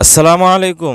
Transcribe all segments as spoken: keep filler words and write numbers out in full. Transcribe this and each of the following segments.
আসসালামু আলাইকুম।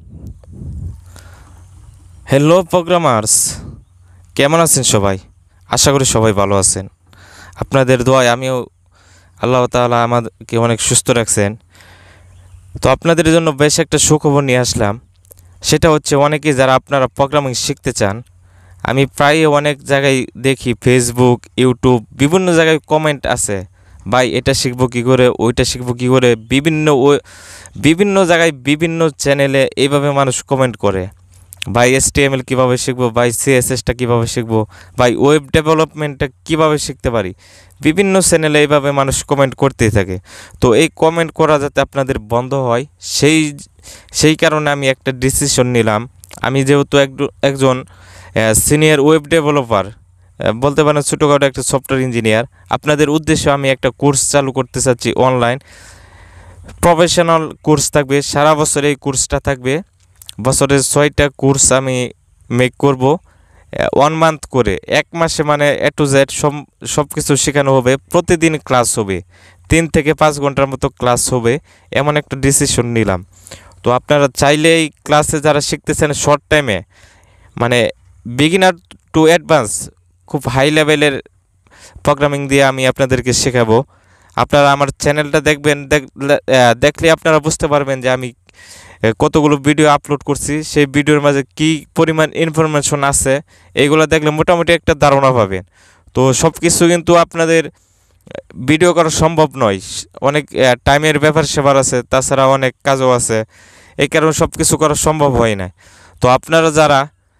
Hello programmers, কেমন আছেন সবাই? আশা করি সবাই ভালো আছেন। আপনাদের দোয়ায় আমিও আল্লাহ তাআলা আমাদেরকে অনেক সুস্থ রাখছেন। তো আপনাদের জন্য বেশ একটা সুখবর নিয়ে আসলাম। সেটা হচ্ছে অনেকেই যারা আপনারা প্রোগ্রামিং শিখতে চান, আমি প্রায় অনেক জায়গায় দেখি ফেসবুক, ইউটিউব বিভিন্ন জায়গায় কমেন্ট আছে, ভাই এটা শিখবো কী করে, ওইটা শিখবো কী করে, বিভিন্ন ও বিভিন্ন জায়গায় বিভিন্ন চ্যানেলে এইভাবে মানুষ কমেন্ট করে। ভাই এসটিএমএল কীভাবে শিখবো, ভাই সিএসএসটা কীভাবে শিখবো, ভাই ওয়েব ডেভেলপমেন্টটা কীভাবে শিখতে পারি, বিভিন্ন চ্যানেলে এইভাবে মানুষ কমেন্ট করতেই থাকে। তো এই কমেন্ট করা যাতে আপনাদের বন্ধ হয়, সেই সেই কারণে আমি একটা ডিসিশন নিলাম। আমি যেহেতু একজন সিনিয়র ওয়েব ডেভেলপার, বলতে পারেন ছোটোখাটো একটা সফটওয়্যার ইঞ্জিনিয়ার, আপনাদের উদ্দেশ্যে আমি একটা কোর্স চালু করতে চাচ্ছি। অনলাইন প্রফেশনাল কোর্স থাকবে, সারা বছর এই কোর্সটা থাকবে। বছরের ছয়টা কোর্স আমি মেক করব, ওয়ান মান্থ করে, এক মাসে মানে এ টু জেড সব সব কিছু শেখানো হবে। প্রতিদিন ক্লাস হবে, তিন থেকে পাঁচ ঘন্টার মতো ক্লাস হবে, এমন একটা ডিসিশন নিলাম। তো আপনারা চাইলে এই ক্লাসে যারা শিখতেছেন শর্ট টাইমে, মানে বিগিনার টু অ্যাডভান্স, খুব হাই লেভেলের প্রোগ্রামিং দিয়ে আমি আপনাদেরকে শেখাবো। আপনারা আমার চ্যানেলটা দেখবেন, দেখলে আপনারা বুঝতে পারবেন যে আমি কতগুলো ভিডিও আপলোড করছি, সেই ভিডিওর মাঝে কী পরিমাণ ইনফরমেশন আছে, এইগুলো দেখলে মোটামুটি একটা ধারণা পাবেন। তো সব কিছু কিন্তু আপনাদের ভিডিও করা সম্ভব নয়, অনেক টাইমের ব্যাপার সেবার আছে, তাছাড়া অনেক কাজও আছে, এই কারণে সব কিছু করা সম্ভব হয় না। তো আপনারা যারা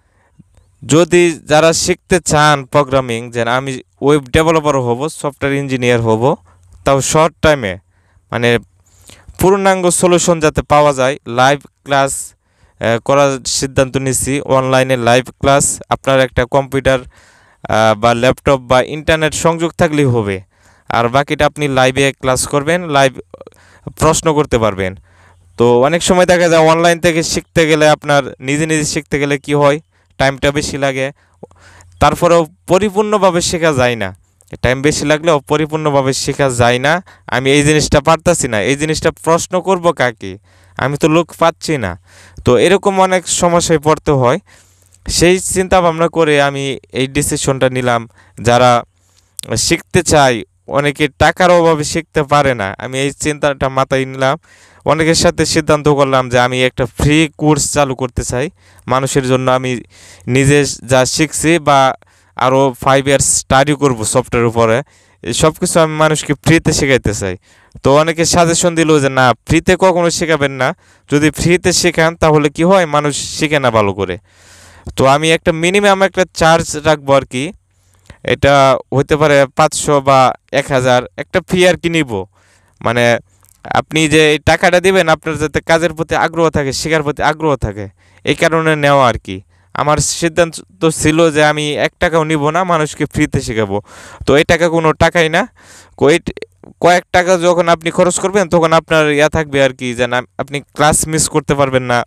যদি যারা শিখতে চান প্রোগ্রামিং, যে আমি ওয়েব ডেভেলপার হব, সফটওয়্যার ইঞ্জিনিয়ার হব, তাও শর্ট টাইমে, মানে পূর্ণাঙ্গ সলিউশন যাতে পাওয়া যায়, লাইভ ক্লাস করার সিদ্ধান্ত নিচ্ছি। অনলাইনে লাইভ ক্লাস, আপনার একটা কম্পিউটার বা ল্যাপটপ বা ইন্টারনেট সংযোগ থাকলেই হবে, আর বাকিটা আপনি লাইভে ক্লাস করবেন, লাইভ প্রশ্ন করতে পারবেন। তো অনেক সময় দেখা যায় অনলাইন থেকে শিখতে গেলে, আপনার নিজে নিজে শিখতে গেলে কি হয়, টাইমটা বেশি লাগে, তারপরেও পরিপূর্ণভাবে শেখা যায় না। টাইম বেশি লাগলেও পরিপূর্ণভাবে শেখা যায় না। আমি এই জিনিসটা পারতাছি না, এই জিনিসটা প্রশ্ন করব কাকে, আমি তো লোক পাচ্ছি না। তো এরকম অনেক সমস্যায় পড়তে হয়। সেই চিন্তা ভাবনা করে আমি এই ডিসিশনটা নিলাম। যারা শিখতে চায়, অনেকে টাকার অভাবে শিখতে পারে না, আমি এই চিন্তাটা মাথায় নিলাম। অনেকের সাথে সিদ্ধান্ত করলাম যে আমি একটা ফ্রি কোর্স চালু করতে চাই মানুষের জন্য। আমি নিজে যা শিখছি বা আরও ফাইভ ইয়ার্স স্টাডি করব সফটওয়্যার উপরে, সব কিছু আমি মানুষকে ফ্রিতে শেখাইতে চাই। তো অনেকে সাজেশন দিল যে না, ফ্রিতে কখনো শেখাবেন না, যদি ফ্রিতে শেখান তাহলে কি হয়, মানুষ শিখে না ভালো করে। তো আমি একটা মিনিমাম একটা চার্জ রাখবো আর কি, এটা হতে পারে পাঁচশো বা এক হাজার একটা ফি আর কি নিব। মানে আপনি যে এই টাকাটা দিবেন, আপনার যাতে কাজের প্রতি আগ্রহ থাকে, শেখার প্রতি আগ্রহ থাকে, এই কারণে নেওয়া আর কি। আমার সিদ্ধান্ত ছিল যে আমি এক টাকাও নিব না, মানুষকে ফ্রিতে শেখাবো। তো এই টাকা কোনো টাকাই না, কয়েক টাকা যখন আপনি খরচ করবেন তখন আপনার ইয়া থাকবে আর কি, যেন আপনি ক্লাস মিস করতে পারবেন না,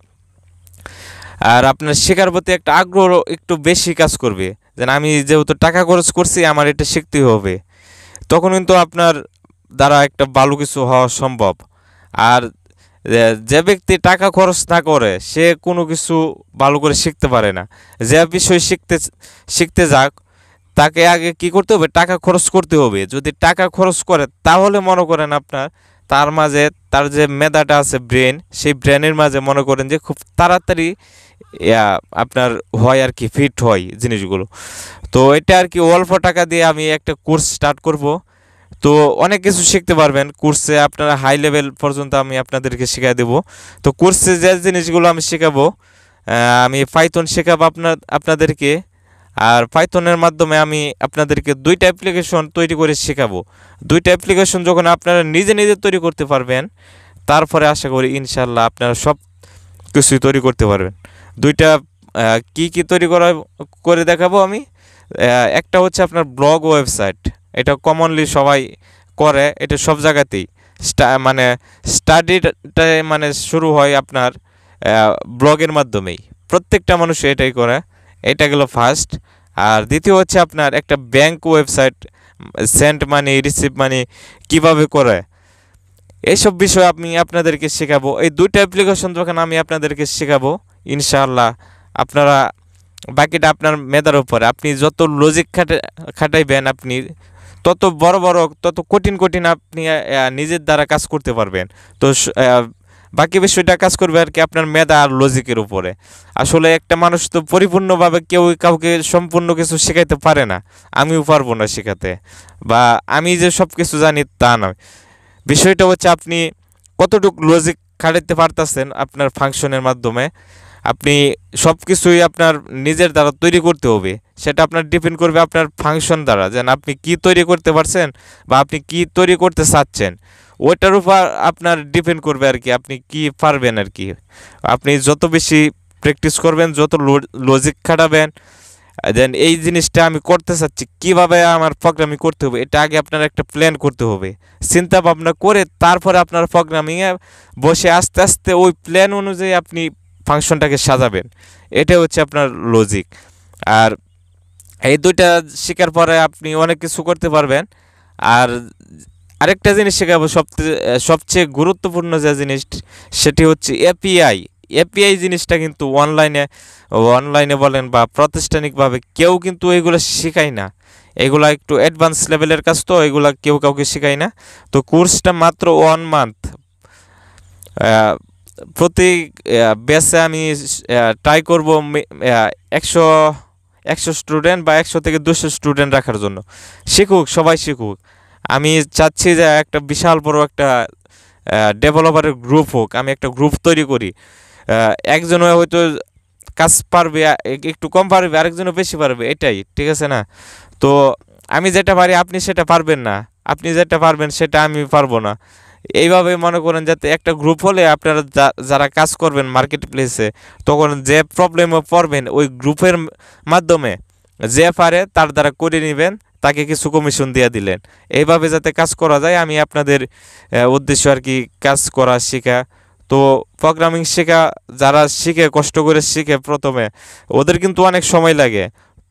আর আপনার শেখার প্রতি একটা আগ্রহ একটু বেশি কাজ করবে, যেন আমি যেহেতু টাকা খরচ করছি আমার এটা শিখতেই হবে। তখন কিন্তু আপনার দ্বারা একটা ভালো কিছু হওয়া সম্ভব। আর যে ব্যক্তি টাকা খরচ না করে সে কোনো কিছু ভালো করে শিখতে পারে না। যে বিষয় শিখতে শিখতে যাক, তাকে আগে কি করতে হবে, টাকা খরচ করতে হবে। যদি টাকা খরচ করে তাহলে মনে করেন আপনার তার মাঝে তার যে মেধাটা আছে, ব্রেন, সেই ব্রেনের মাঝে মনে করেন যে খুব তাড়াতাড়ি আপনার হয় আর কি, ফিট হয় জিনিসগুলো। তো এটা আর কি অল্প টাকা দিয়ে আমি একটা কোর্স স্টার্ট করব। তো অনেক কিছু শিখতে পারবেন কোর্সে, আপনারা হাই লেভেল পর্যন্ত আমি আপনাদেরকে শেখাই দেবো। তো কোর্সে যে জিনিসগুলো আমি শেখাবো, আমি পাইথন শেখাবো আপনার আপনাদেরকে, আর পাইথনের মাধ্যমে আমি আপনাদেরকে দুইটা অ্যাপ্লিকেশন তৈরি করে শেখাবো। দুইটা অ্যাপ্লিকেশন যখন আপনারা নিজে নিজে তৈরি করতে পারবেন, তারপরে আশা করি ইনশাল্লাহ আপনারা সব কিছুই তৈরি করতে পারবেন। দুইটা কি কি তৈরি করা করে দেখাবো আমি। একটা হচ্ছে আপনার ব্লগ ওয়েবসাইট, এটা কমনলি সবাই করে, এটা সব জায়গাতেই মানে স্টাডিটা মানে শুরু হয় আপনার ব্লগের মাধ্যমেই, প্রত্যেকটা মানুষ এটাই করে, এটা গেল ফার্স্ট। আর দ্বিতীয় হচ্ছে আপনার একটা bank website, send money receive money কীভাবে করে, এইসব বিষয় আমি আপনাদেরকে শেখাবো। এই দুইটা অ্যাপ্লিকেশন যখন আমি আপনাদেরকে শেখাবো, ইনশাআল্লাহ আপনারা বাকিটা আপনার মেধার উপরে, আপনি যত লজিক খাটে খাটাইবেন আপনি তত বড় বড় তত কঠিন কঠিন আপনি নিজের দ্বারা কাজ করতে পারবেন। তো বাকি বিষয়টা কাজ করবে আর কি আপনার মেধা আর লজিকের উপরে। আসলে একটা মানুষ তো পরিপূর্ণভাবে কেউ কাউকে সম্পূর্ণ কিছু শেখাইতে পারে না, আমিও পারবো না শেখাতে, বা আমি যে সব কিছু জানি তা নয়। বিষয়টা হচ্ছে আপনি কতটুকু লজিক খাটাইতে পারতেছেন আপনার ফাংশনের মাধ্যমে। আপনি সব কিছুই আপনার নিজের দ্বারা তৈরি করতে হবে, সেটা আপনার ডিপেন্ড করবে আপনার ফাংশন দ্বারা, যেন আপনি কি তৈরি করতে পারছেন বা আপনি কি তৈরি করতে চাচ্ছেন, ওইটার উপর আপনার ডিপেন্ড করবে আর কি আপনি কি পারবেন আর কি। আপনি যত বেশি প্র্যাকটিস করবেন, যত লজিক খাটাবেন, দেন এই জিনিসটা আমি করতে চাচ্ছি, কীভাবে আমার প্রোগ্রামিং করতে হবে, এটা আগে আপনার একটা প্ল্যান করতে হবে, চিন্তা ভাবনা করে তারপরে আপনার প্রোগ্রামিংয়ে বসে আস্তে আস্তে ওই প্ল্যান অনুযায়ী আপনি ফাংশনটাকে সাজাবেন। এটা হচ্ছে আপনার লজিক। আর এই দুইটা শেখার পরে আপনি অনেক কিছু করতে পারবেন। আর আরেকটা জিনিস শেখাবো, সবচেয়ে সবচেয়ে গুরুত্বপূর্ণ যে জিনিস, সেটি হচ্ছে এপিআই। এপিআই জিনিসটা কিন্তু অনলাইনে অনলাইনে বলেন বা প্রাতিষ্ঠানিকভাবে কেউ কিন্তু এগুলো শেখায় না। এগুলা একটু অ্যাডভান্স লেভেলের কাজ, তো এগুলা কেউ কাউকে শেখায় না। তো কোর্সটা মাত্র ওয়ান মান্থ, প্রতি ব্যাচে আমি ট্রাই করব একশো একশো স্টুডেন্ট বা একশো থেকে দুশো স্টুডেন্ট রাখার জন্য। শিখুক, সবাই শিখুক। আমি চাচ্ছি যে একটা বিশাল বড় একটা ডেভেলপারের গ্রুপ হোক, আমি একটা গ্রুপ তৈরি করি। একজন হয়তো কাজ পারবে, একটু কম পারবে, আরেকজনও বেশি পারবে, এটাই ঠিক আছে না? তো আমি যেটা পারি আপনি সেটা পারবেন না, আপনি যেটা পারবেন সেটা আমি পারবো না। এইভাবে মনে করেন যাতে একটা গ্রুপ হলে আপনারা যারা কাজ করবেন মার্কেট প্লেসে, তখন যে প্রবলেমে পড়বেন ওই গ্রুপের মাধ্যমে যে পারে তার দ্বারা করে নেবেন, তাকে কিছু কমিশন দিয়ে দিলেন। এইভাবে যাতে কাজ করা যায়, আমি আপনাদের উদ্দেশ্য আর কি কাজ করা শেখা। তো প্রোগ্রামিং শেখা যারা শিখে, কষ্ট করে শিখে প্রথমে, ওদের কিন্তু অনেক সময় লাগে,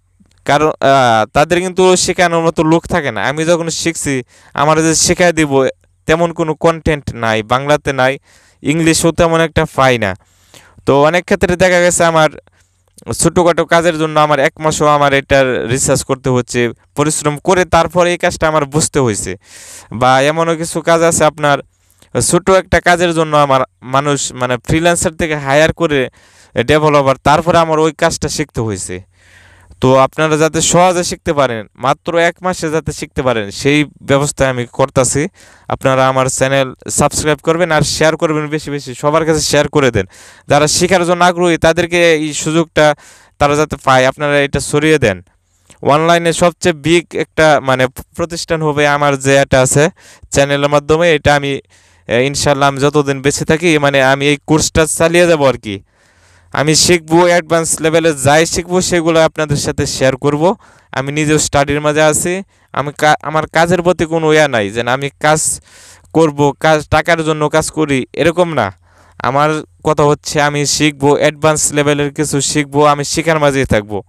কারণ তাদের কিন্তু শেখানোর মতো লোক থাকে না। আমি যখন শিখছি, আমার যে শেখায় দিব তেমন কোনো কন্টেন্ট নাই, বাংলাতে নাই, ইংলিশও তেমন একটা পাই না। তো অনেক ক্ষেত্রে দেখা গেছে আমার ছোটোখাটো কাজের জন্য আমার এক মাসও আমার এটার রিসার্চ করতে হচ্ছে, পরিশ্রম করে তারপরে এই কাজটা আমার বুঝতে হয়েছে। বা এমনও কিছু কাজ আছে আপনার ছোটো একটা কাজের জন্য আমার মানুষ মানে ফ্রিল্যান্সার থেকে হায়ার করে ডেভেলপার, তারপরে আমার ওই কাজটা শিখতে হয়েছে। তো আপনারা যাতে সহজে শিখতে পারেন, মাত্র এক মাসে যাতে শিখতে পারেন, সেই ব্যবস্থায় আমি করতেছি। আপনারা আমার চ্যানেল সাবস্ক্রাইব করবেন আর শেয়ার করবেন, বেশি বেশি সবার কাছে শেয়ার করে দেন। যারা শেখার জন্য আগ্রহী তাদেরকে এই সুযোগটা তারা যাতে পায়, আপনারা এটা ছড়িয়ে দেন। অনলাইনে সবচেয়ে বিগ একটা মানে প্রতিষ্ঠান হবে আমার যে এটা আছে চ্যানেলের মাধ্যমে, এটা আমি ইনশাল্লাহ আমি যতদিন বেঁচে থাকি মানে আমি এই কোর্সটা চালিয়ে যাবো আর কি। আমি শিখবো, অ্যাডভান্স লেভেলে যাই শিখবো সেগুলো আপনাদের সাথে শেয়ার করব। আমি নিজেও স্টাডির মাঝে আছি, আমি আমার কাজের প্রতি কোনো ইয়া নাই যেন আমি কাজ করব, কাজ টাকার জন্য কাজ করি, এরকম না। আমার কথা হচ্ছে আমি শিখবো, অ্যাডভান্স লেভেলের কিছু শিখবো, আমি শেখার মাঝেই থাকবো।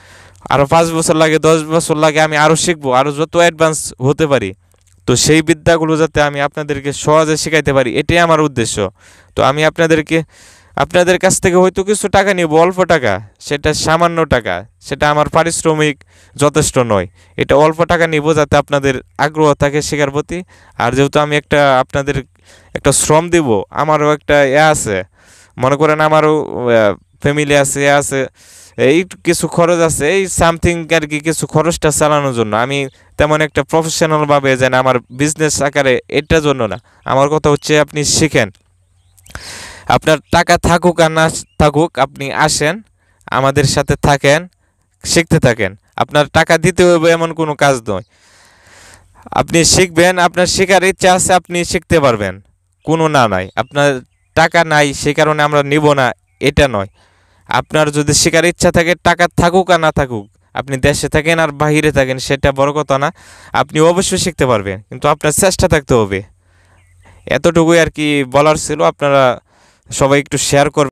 আরও পাঁচ বছর লাগে, দশ বছর লাগে, আমি আরও শিখবো, আরও যত অ্যাডভান্স হতে পারি। তো সেই বিদ্যাগুলো যাতে আমি আপনাদেরকে সহজে শেখাইতে পারি, এটাই আমার উদ্দেশ্য। তো আমি আপনাদেরকে আপনাদের কাছ থেকে হয়তো কিছু টাকা নিব, অল্প টাকা, সেটা সামান্য টাকা, সেটা আমার পারিশ্রমিক যথেষ্ট নয়। এটা অল্প টাকা নিব যাতে আপনাদের আগ্রহ থাকে শেখার প্রতি। আর যেহেতু আমি একটা আপনাদের একটা শ্রম দিব, আমারও একটা এ আছে, মনে করেন আমারও ফ্যামিলি আছে, এ আছে, এই কিছু খরচ আছে, এই সামথিং আর কি কিছু খরচটা চালানোর জন্য। আমি তেমন একটা প্রফেশনালভাবে যেন আমার বিজনেস আকারে এটার জন্য না। আমার কথা হচ্ছে আপনি শিখেন, আপনার টাকা থাকুক আর না থাকুক, আপনি আসেন আমাদের সাথে থাকেন, শিখতে থাকেন। আপনার টাকা দিতে হবে এমন কোনো কাজ নয়, আপনি শিখবেন, আপনার শেখার ইচ্ছা আছে, আপনি শিখতে পারবেন, কোনো না নাই। আপনার টাকা নাই সে কারণে আমরা নিব না, এটা নয়। আপনার যদি শেখার ইচ্ছা থাকে, টাকা থাকুক আর না থাকুক, আপনি দেশে থাকেন আর বাহিরে থাকেন, সেটা বড় কথা না, আপনি অবশ্যই শিখতে পারবেন, কিন্তু আপনার চেষ্টা থাকতে হবে। এতটুকুই আর কি বলার ছিল। আপনারা সবাই একটু শেয়ার করবেন।